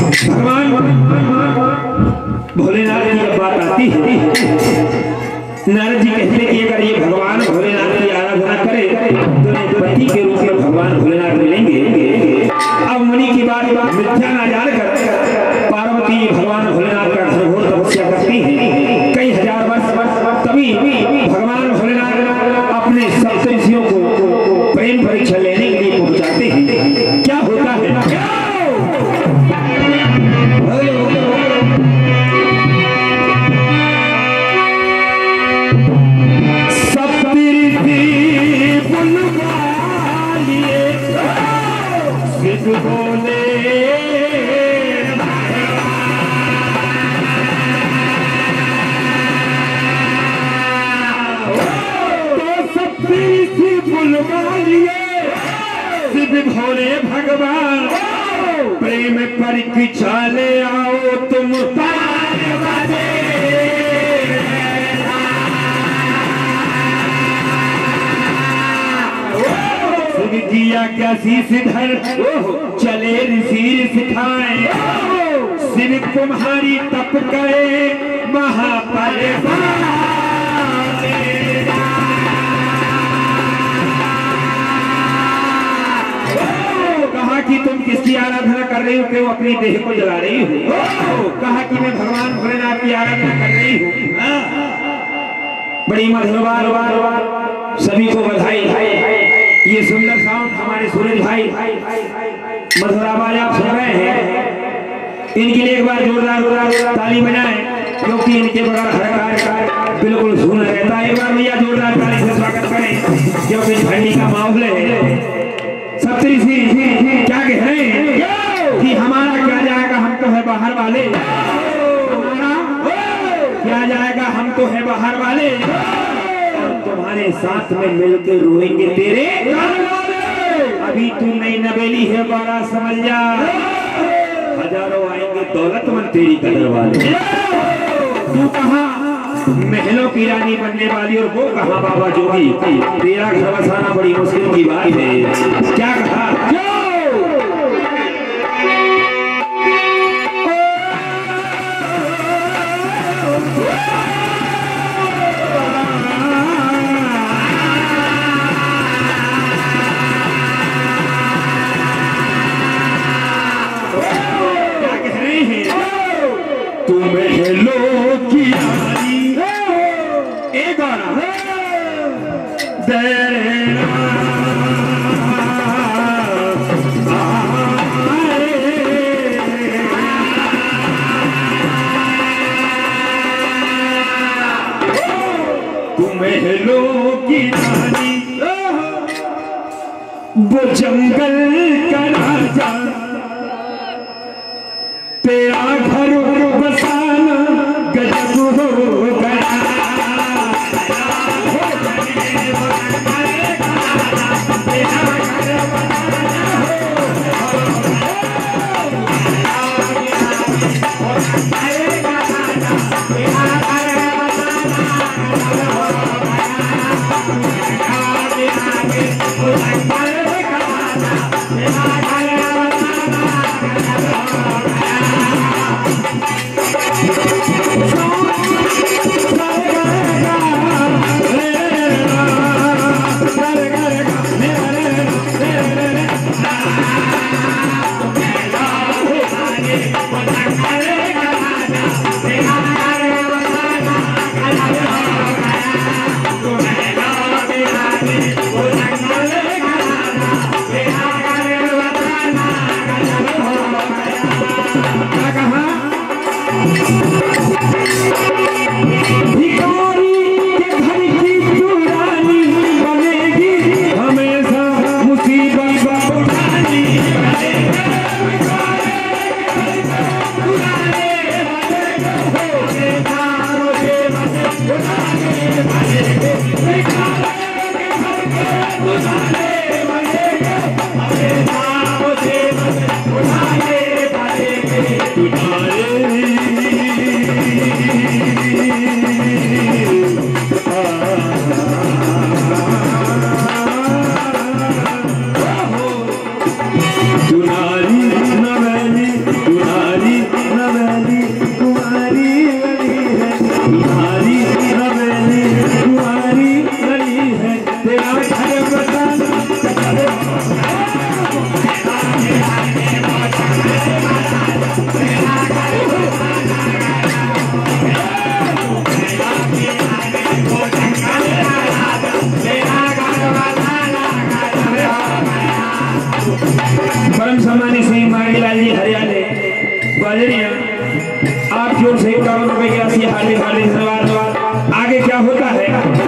भगवान भोलेनाथ की जब बात आती है, नारद जी कहते कि अगर ये भगवान भोलेनाथ की आराधना करे तो पति के रूप में भगवान भोलेनाथ मिलेंगे। अब मुनि की बात मिथ्या ना जानकर पार्वती भगवान भोलेनाथ का घोर तपस्या करती है कई हजार वर्ष। तभी भगवान भोलेनाथ अपने सप्तऋषियों को प्रेम परीक्षा लेने के लिए पहुंचाते हैं। क्या होता है? भोले भगवान प्रेम परीक्षा ले आओ तुम किया क्या शीशधर चले ऋषि सिखाए शिव तुम्हारी तप करे महापरवान। कहा कि तुम किसकी आराधना कर रही हो? क्यों अपनी देह को जला रही हो? कहा कि मैं भगवान भोलेनाथ की आराधना कर रही हूँ। बड़ी मधुर सभी को बधाई। ये सुंदर साउंड हमारे सूरज भाई मधुर आवाज आप सुन रहे हैं, इनके लिए एक बार जोरदार ताली बजाएं, क्योंकि इनके बगैर हर कार्य बिल्कुल सूना रहता है। एक बार भैया जोरदार ताली से स्वागत करें, क्योंकि ठंडी का माहौल है। सप्तऋषि क्या कह रहे हैं कि हमारा क्या जाएगा, हम तो है बाहर वाले। हमारा क्या जाएगा, हम तो है बाहर वाले। तुम्हारे साथ में मिलकर रोएंगे तेरे अभी तू नई नवेली है, बड़ा समझ जा। हजारों आएंगे दौलतमंद तेरी कदर वाले। तू कहाँ महलों की रानी बनने वाली और वो कहाँ बाबा जोगी? तेरा घर बसाना बड़ी मुश्किल की बात है। क्या कहा? वो जंगल का राजा तेरा घर बसाना गजब हो गया। तुम्हारी परम सम्मानी श्री मांगीलाल जी हरियाले ग्वालियरिया आप जोर से 51 रुपए की राशि हार्दिक हार्दिक धन्यवाद। आगे क्या होता है,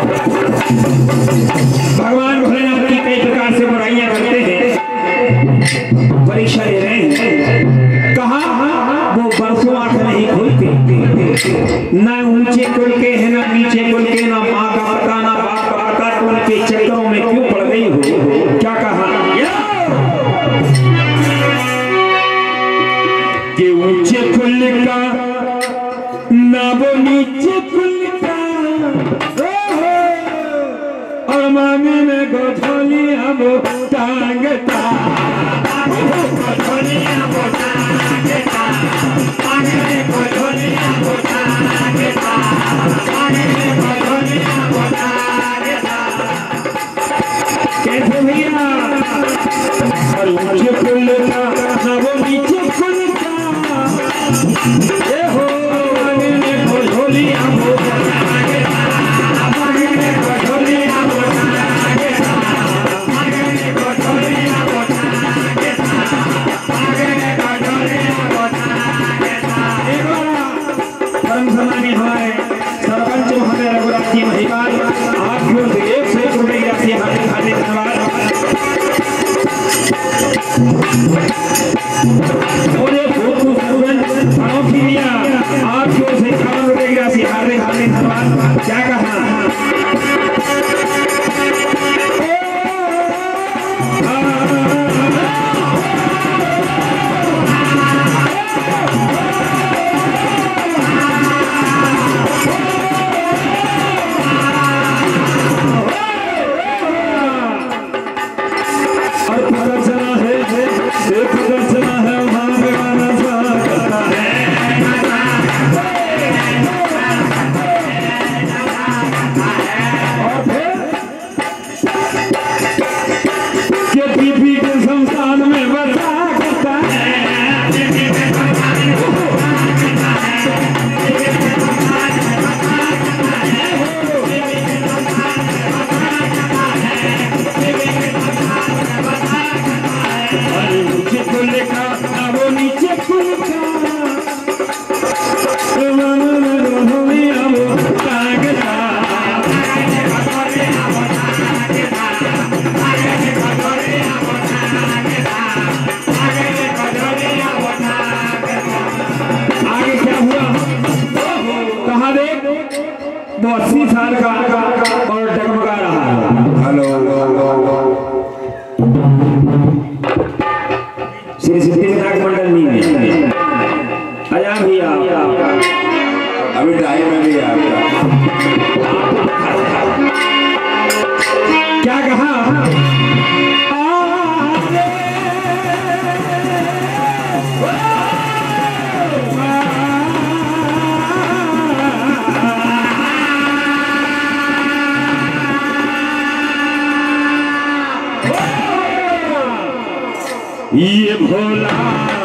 भगवान भोलेनाथ की कई प्रकार से बुराइयां करते हैं, परीक्षा ले रहे हैं। कहा वो बरसों आंख नहीं खोलते, ना ऊंचे कुल के है ना नीचे कुल के, ना माँ का पता ना बाप का पता, तो उनके चक्करों में क्यों पड़ गई हो। क्या कहा कि ऊंचे कुल का ना वो नीचे कुल का, और मांगे में गोधोलियां वो टांगता, गोधोलियां वो टांगता, मांगे में गोधोलियां वो टांगता, मांगे में गोधोलियां वो टांगता। कैसे भैया, और ऊंचे कुल का ना वो नीचे कुल का, ये हो मांगे में गोधोलियां वो टांगता, मांगे में गोधोलियां वो टांगता, मांगे में गोधोलियां वो टांगता, मांगे में गोधोलियां वो टांगता। एक बार परम सम्मानी हमारे सरपंच महोदय रघुराज जी महिपाल आप की ओर से 101 रुपए की राशि हार्दिक हार्दिक धन्यवाद। मुझे आप की ओर से 51 रुपए की राशि हार्दिक हार्दिक धन्यवाद। क्या कहा, वो 80 साल का और डगमगा रहा है। हेलो श्री सिद्धिविनायक मंडल में आया भैया, अभी ड्राइव में भी क्या कहा, ये भोला